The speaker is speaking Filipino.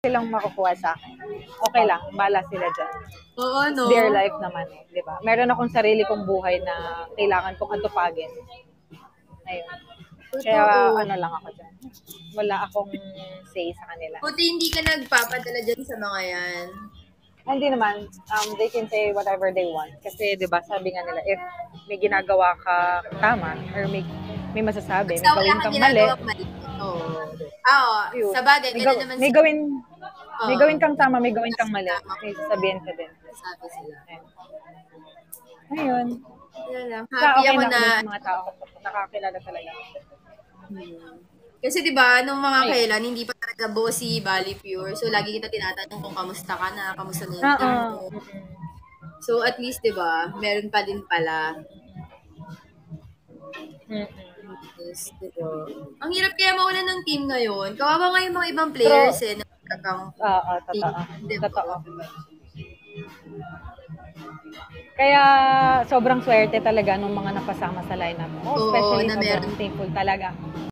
silang makukuha sa akin. Okay lang, bala sila dyan. Oo, no? It's their life naman eh, di ba? Meron akong sarili kong buhay na kailangan kong atupagin. Ayun. Kaya Totoo. ano lang ako dyan. Wala akong say sa kanila. Buti hindi ka nagpapadala dyan sa mga yan. Hindi naman, they can say whatever they want. Kasi, di ba, sabi nga nila, if may ginagawa ka tama, or may masasabi, may Basta wala gawin kang kang mali, ginagawang mali. Oo. Oo, yun. sa bagay, May, gano'n naman may sa... gawin, may Oo. gawin kang tama, may gawin kang mali. Tama. May sasabihin ka din. Sabi sila. Ayun. Yan lang. Kaya Happy okay ako na ako na... dun sa mga tao. Nakakilala talaga. Kasi 'di ba nung mga Ay. kailan hindi pa talaga buo si Bali Pure. So lagi kita tinatanong kung kamusta ka na, kamusta na yung team Oo. mo. So at least 'di ba, meron pa din pala. Yes, 'di ba? Ang hirap kaya mawalan ng team ngayon. Kawawa nga yung mga ibang players True. na nagkakang Oo, team, totoo. 'di ba? Totoo. Kaya sobrang swerte talaga nung mga napasama sa lineup. Oo, Especially na sobrang meron thankful talaga.